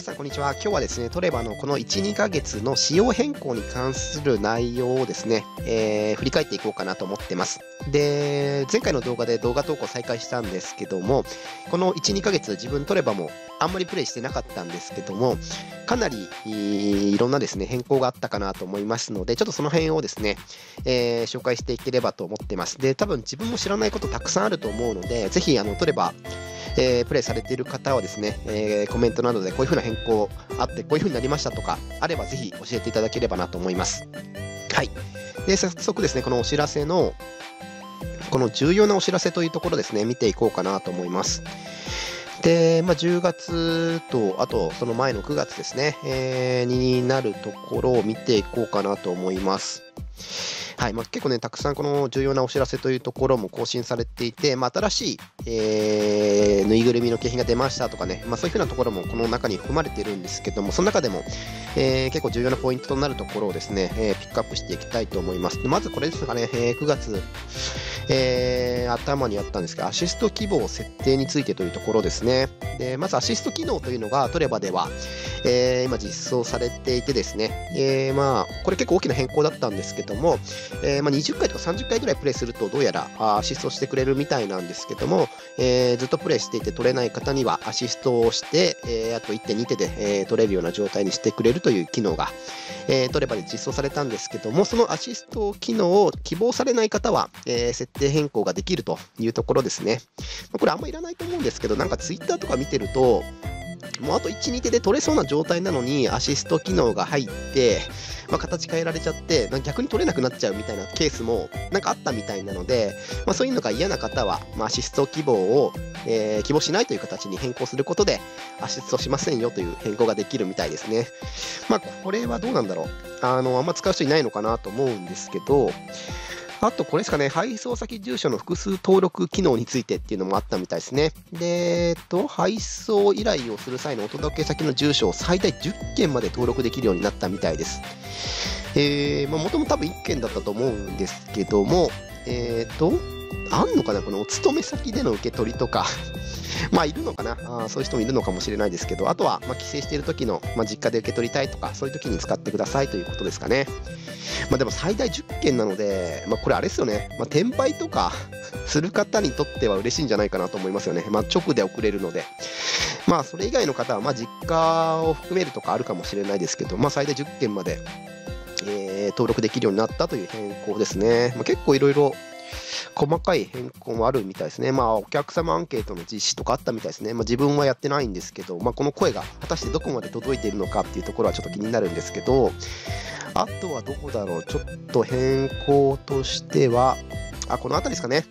さん、こんにちは。今日はですね、トレバのこの1、2ヶ月の仕様変更に関する内容をですね、振り返っていこうかなと思ってます。で、前回の動画で動画投稿再開したんですけども、この1、2ヶ月自分トレバもあんまりプレイしてなかったんですけども、かなりいろんなですね、変更があったかなと思いますので、ちょっとその辺をですね、紹介していければと思ってます。で、多分自分も知らないことたくさんあると思うので、ぜひトレバ、プレイされている方はですね、コメントなどでこういう風な変更あってこういう風になりましたとかあればぜひ教えていただければなと思います。はい。で、早速ですね、このお知らせのこの重要なお知らせというところですね、見ていこうかなと思います。で、10月と、あとその前の9月ですね、になるところを見ていこうかなと思います。はい。結構ね、たくさんこの重要なお知らせというところも更新されていて、新しい、ぬいぐるみの景品が出ましたとかね、そういうふうなところもこの中に含まれているんですけども、その中でも、結構重要なポイントとなるところをですね、ピックアップしていきたいと思います。でまずこれですかね、9月、頭にあったんですが、アシスト希望設定についてというところですね。でまずアシスト機能というのがトレバでは、今実装されていてですね、これ結構大きな変更だったんですけども、20回とか30回ぐらいプレイするとどうやらアシストしてくれるみたいなんですけども、ずっとプレイしていて取れない方にはアシストをして、あと1.2手で、取れるような状態にしてくれるという機能が、トレバで実装されたんですけども、そのアシスト機能を希望されない方は、設定変更ができるというところですね。これあんまいらないと思うんですけど、なんかツイッターとか見てると、もうあと1、2手で取れそうな状態なのにアシスト機能が入って、形変えられちゃって逆に取れなくなっちゃうみたいなケースもなんかあったみたいなので、そういうのが嫌な方は、アシスト希望を、希望しないという形に変更することでアシストしませんよという変更ができるみたいですね。これはどうなんだろう、あんま使う人いないのかなと思うんですけど、あと、これですかね、配送先住所の複数登録機能についてっていうのもあったみたいですね。で、配送依頼をする際のお届け先の住所を最大10件まで登録できるようになったみたいです。もともと多分1件だったと思うんですけども、あんのかな、このお勤め先での受け取りとか、いるのかな、そういう人もいるのかもしれないですけど、あとは、帰省している時の、実家で受け取りたいとか、そういう時に使ってくださいということですかね。でも最大10件なので、これあれですよね、転売とかする方にとっては嬉しいんじゃないかなと思いますよね。直で送れるので。それ以外の方は、実家を含めるとかあるかもしれないですけど、最大10件まで、登録できるようになったという変更ですね。結構いろいろ細かい変更もあるみたいですね。お客様アンケートの実施とかあったみたいですね。自分はやってないんですけど、この声が果たしてどこまで届いているのかっていうところはちょっと気になるんですけど、あとはどこだろう、ちょっと変更としては、この辺りですかね。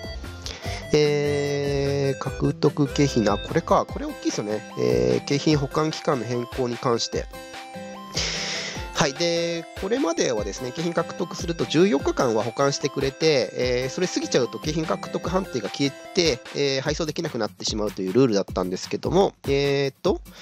獲得景品、これか、これ大きいですよね。景品保管期間の変更に関して。はい。で、これまではですね、景品獲得すると14日間は保管してくれて、それ過ぎちゃうと景品獲得判定が消えて、配送できなくなってしまうというルールだったんですけども、景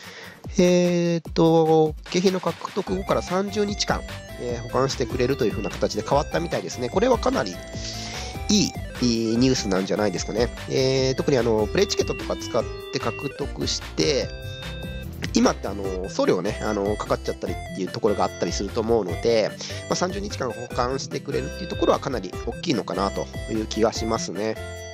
品の獲得後から30日間、保管してくれるという風な形で変わったみたいですね。これはかなりいいニュースなんじゃないですかね。特にプレイチケットとか使って獲得して、今って送料がね、かかっちゃったりっていうところがあったりすると思うので、30日間保管してくれるっていうところはかなり大きいのかなという気がしますね。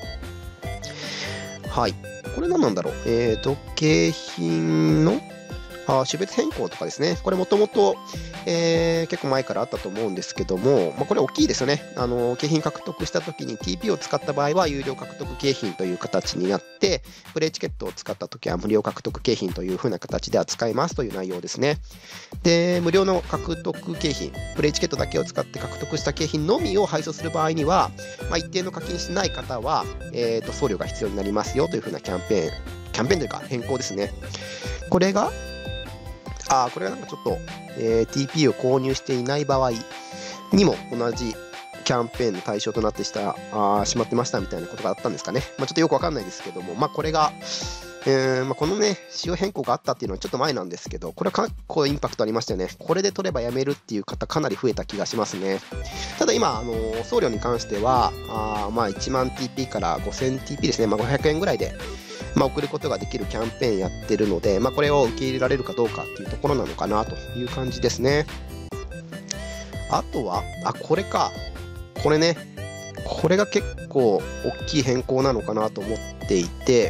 はい。これ何なんだろう。景品の種別変更とかですね。これもともと結構前からあったと思うんですけども、これ大きいですよね。景品獲得したときに TP を使った場合は有料獲得景品という形になって、プレイチケットを使ったときは無料獲得景品という風な形で扱いますという内容ですね。で、無料の獲得景品、プレイチケットだけを使って獲得した景品のみを配送する場合には、一定の課金してない方は、送料が必要になりますよという風なキャンペーンというか変更ですね。これがこれはなんかちょっと、TP を購入していない場合にも同じキャンペーンの対象となってしまってましたみたいなことがあったんですかね。ちょっとよくわかんないですけども、これが、このね、仕様変更があったっていうのはちょっと前なんですけど、これは結構インパクトありましたよね。これで取ればやめるっていう方かなり増えた気がしますね。ただ今、送料に関しては、1万 TP から 5000TP ですね。500円ぐらいで、 送ることができるキャンペーンやってるので、これを受け入れられるかどうかっていうところなのかなという感じですね。あとは、これか。これね。これが結構大きい変更なのかなと思っていて、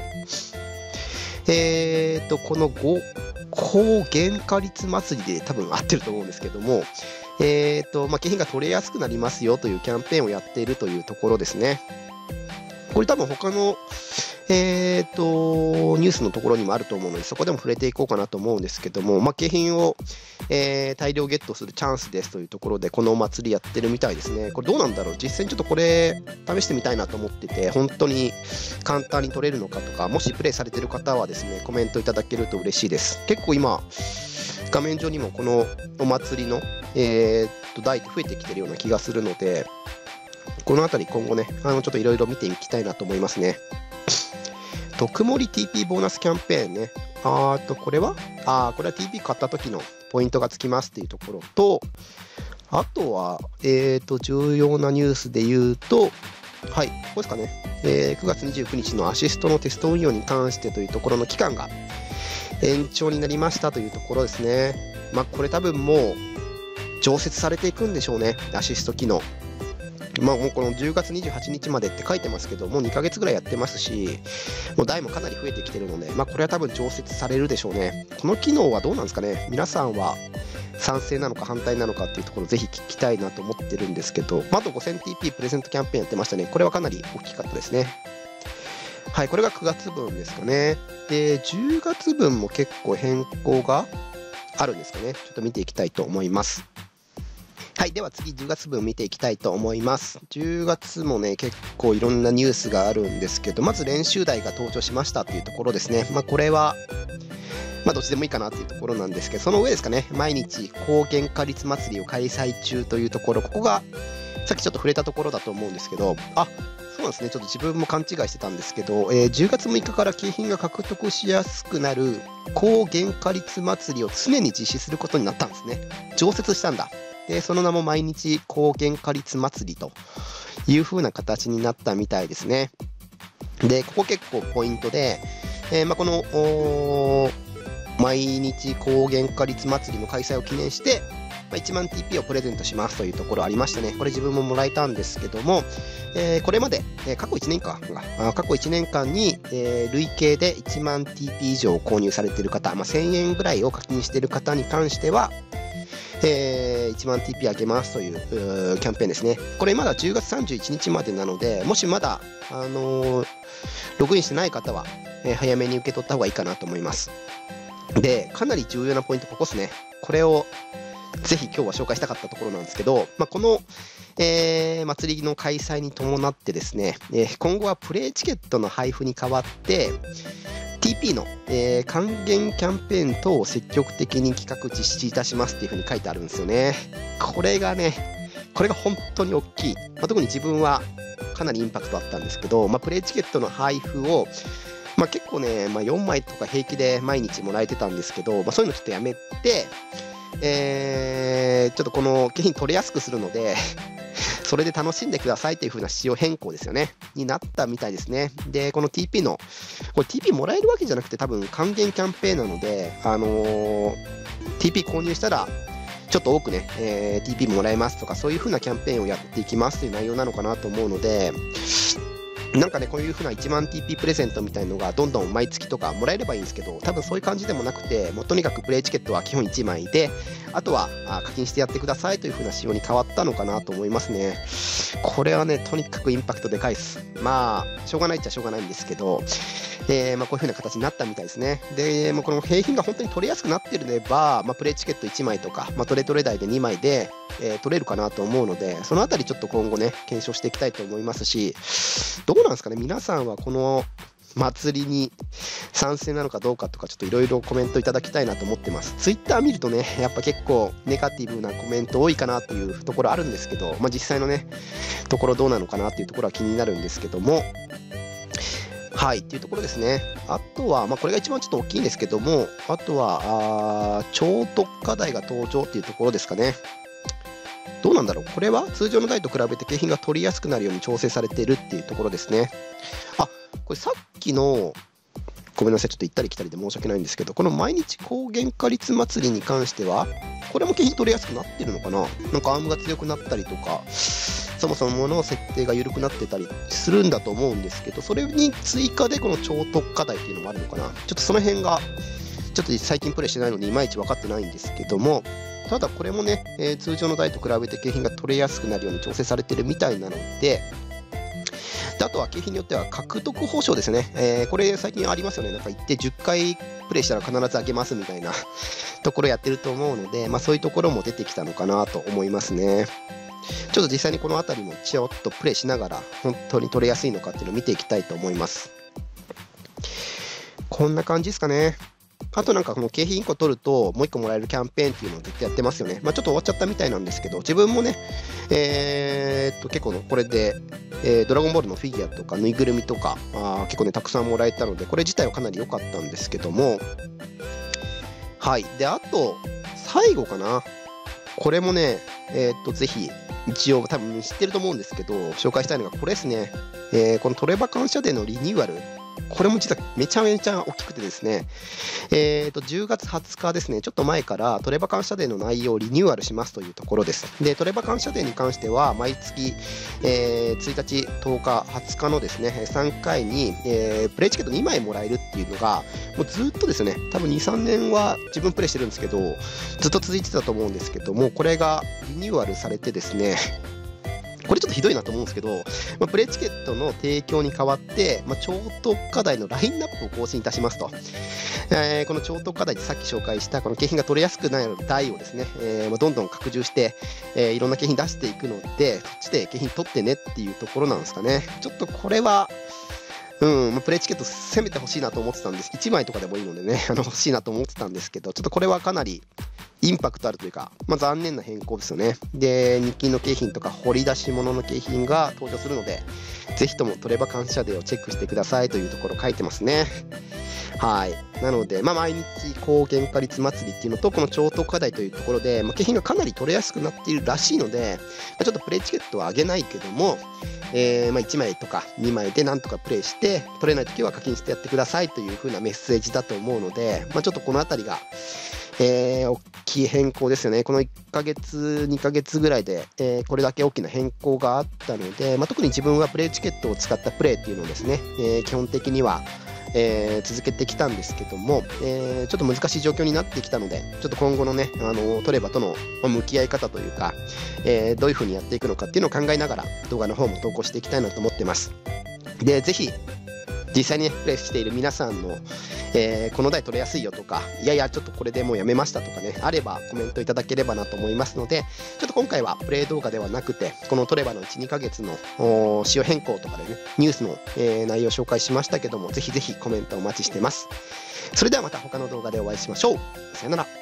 この高原価率祭りで多分合ってると思うんですけども、景品が取れやすくなりますよというキャンペーンをやっているというところですね。これ多分他の、ニュースのところにもあると思うので、そこでも触れていこうかなと思うんですけども、景品を、大量ゲットするチャンスですというところで、このお祭りやってるみたいですね。これどうなんだろう、実際にちょっとこれ、試してみたいなと思ってて、本当に簡単に取れるのかとか、もしプレイされてる方はですね、コメントいただけると嬉しいです。結構今、画面上にもこのお祭りの、台って増えてきてるような気がするので、このあたり今後ね、ちょっといろいろ見ていきたいなと思いますね。曇り TP ボーナスキャンペーンね。これはこれは TP 買った時のポイントがつきますっていうところと、あとは、重要なニュースで言うと、はい、ここですかね。9月29日のアシストのテスト運用に関してというところの期間が延長になりましたというところですね。これ多分もう常設されていくんでしょうね、アシスト機能。もうこの10月28日までって書いてますけど、もう2ヶ月ぐらいやってますし、もう台もかなり増えてきてるので、これは多分常設されるでしょうね。この機能はどうなんですかね。皆さんは賛成なのか反対なのかっていうところをぜひ聞きたいなと思ってるんですけど、あと 5000TP プレゼントキャンペーンやってましたね。これはかなり大きかったですね。はい、これが9月分ですかね。で、10月分も結構変更があるんですかね。ちょっと見ていきたいと思います。はい、では次10月分見ていきたいと思います。10月もね、結構いろんなニュースがあるんですけど、まず練習台が登場しましたというところですね。これは、どっちでもいいかなというところなんですけど、その上ですかね、毎日高原価率祭りを開催中というところ、ここがさっきちょっと触れたところだと思うんですけど、そうなんですね、ちょっと自分も勘違いしてたんですけど、10月6日から景品が獲得しやすくなる高原価率祭りを常に実施することになったんですね。常設したんだ。で、その名も毎日高原価率祭りという風な形になったみたいですね。で、ここ結構ポイントで、この毎日高原価率祭りの開催を記念して、1万 TP をプレゼントしますというところありましたね。これ自分ももらえたんですけども、これまで、過去1年間に、累計で1万 TP 以上購入されている方、1000円ぐらいを課金している方に関しては、1万 TP あげますというキャンペーンですね。これまだ10月31日までなので、もしまだ、ログインしてない方は、早めに受け取った方がいいかなと思います。で、かなり重要なポイント、ここですね。これをぜひ今日は紹介したかったところなんですけど、この、祭りの開催に伴ってですね、今後はプレイチケットの配布に代わって、TP の、還元キャンペーン等を積極的に企画実施いたしますっていうふうに書いてあるんですよね。これが本当に大きい。特に自分はかなりインパクトあったんですけど、プレイチケットの配布を、結構ね、4枚とか平気で毎日もらえてたんですけど、そういうのちょっとやめて、ちょっとこの景品取れやすくするので、それで楽しんでくださいという風な仕様変更ですよね。になったみたいですね。で、この TP の、これ TP もらえるわけじゃなくて多分還元キャンペーンなので、TP 購入したら、ちょっと多くね、TP もらえますとか、そういう風なキャンペーンをやっていきますという内容なのかなと思うので、こういう風な1万 TP プレゼントみたいのがどんどん毎月とかもらえればいいんですけど、多分そういう感じでもなくて、もうとにかくプレイチケットは基本1枚で、あとは課金してやってくださいという風な仕様に変わったのかなと思いますね。これはね、とにかくインパクトでかいです。しょうがないっちゃしょうがないんですけど、こういう風な形になったみたいですね。で、この景品が本当に取れやすくなっていれば、プレイチケット1枚とか、トレ台で2枚で、取れるかなと思うので、そのあたりちょっと今後ね、検証していきたいと思いますし、どうなんですかね、皆さんはこの祭りに賛成なのかどうかとか、ちょっといろいろコメントいただきたいなと思ってます。ツイッター見るとね、やっぱ結構ネガティブなコメント多いかなというところあるんですけど、実際のね、ところどうなのかなっていうところは気になるんですけども、はい、っていうところですね。あとは、これが一番ちょっと大きいんですけども、あとは、超特化台が登場っていうところですかね。どうなんだろう、これは通常の台と比べて景品が取りやすくなるように調整されているっていうところですね。これさっきの、 ごめんなさい、ちょっと行ったり来たりで申し訳ないんですけど、この毎日高原化率祭りに関しては、これも景品取れやすくなってるのかな。なんかアームが強くなったりとか、そもそもの設定が緩くなってたりするんだと思うんですけど、それに追加でこの超特化台っていうのもあるのかな。ちょっとその辺が、ちょっと最近プレイしてないのでいまいち分かってないんですけども、ただこれもね、通常の台と比べて景品が取れやすくなるように調整されてるみたいなので、あとは景品によっては獲得報奨ですね、これ最近ありますよね。なんか行って10回プレイしたら必ずあげますみたいなところやってると思うので、そういうところも出てきたのかなと思いますね。ちょっと実際にこの辺りもちょっとプレイしながら本当に取れやすいのかっていうのを見ていきたいと思います。こんな感じですかね。あとなんかこの景品1個取るともう1個もらえるキャンペーンっていうのをずっとやってますよね。ちょっと終わっちゃったみたいなんですけど、自分もね、結構これで、ドラゴンボールのフィギュアとかぬいぐるみとか結構ねたくさんもらえたので、これ自体はかなり良かったんですけども、はい。で、あと最後かな。これもね、ぜひ一応多分知ってると思うんですけど、紹介したいのがこれですね。このトレバ感謝デーのリニューアル。これも実はめちゃめちゃ大きくてですね、10月20日ですね、ちょっと前からトレバ感謝デーの内容をリニューアルしますというところです。で、トレバ感謝デーに関しては、毎月、1日、10日、20日のですね、3回に、プレイチケット2枚もらえるっていうのが、もうずっとですね、多分2、3年は自分プレイしてるんですけど、ずっと続いてたと思うんですけども、これがリニューアルされてですね、これちょっとひどいなと思うんですけど、プレイチケットの提供に代わって、超特化台のラインナップを更新いたしますと。この超特化台でさっき紹介したこの景品が取れやすくなる台をですね、どんどん拡充して、いろんな景品出していくので、そっちで景品取ってねっていうところなんですかね。ちょっとこれは、プレイチケット攻めてほしいなと思ってたんです。1枚とかでもいいのでね、欲しいなと思ってたんですけど、ちょっとこれはかなりインパクトあるというか、残念な変更ですよね。で、日勤の景品とか掘り出し物の景品が登場するので、ぜひともトレバ感謝デーをチェックしてくださいというところ書いてますね。はい。なので、毎日高原化率祭りっていうのと、この超特化台というところで、景品がかなり取れやすくなっているらしいので、ちょっとプレイチケットは上げないけども、1枚とか2枚でなんとかプレイして、取れないときは課金してやってくださいという風なメッセージだと思うので、ちょっとこのあたりが、大きい変更ですよね。この1ヶ月、2ヶ月ぐらいで、これだけ大きな変更があったので、特に自分はプレイチケットを使ったプレイっていうのをですね、基本的には、続けてきたんですけども、ちょっと難しい状況になってきたので、ちょっと今後のね、トレバとの向き合い方というか、どういう風にやっていくのかっていうのを考えながら動画の方も投稿していきたいなと思ってます。で、ぜひ実際に、プレイしている皆さんの、この台取れやすいよとか、いやいやちょっとこれでもうやめましたとかね、あればコメントいただければなと思いますので、ちょっと今回はプレイ動画ではなくて、このトレバの 1,2 ヶ月の仕様変更とかでね、ニュースの、内容を紹介しましたけども、ぜひぜひコメントお待ちしてます。それではまた他の動画でお会いしましょう。さよなら。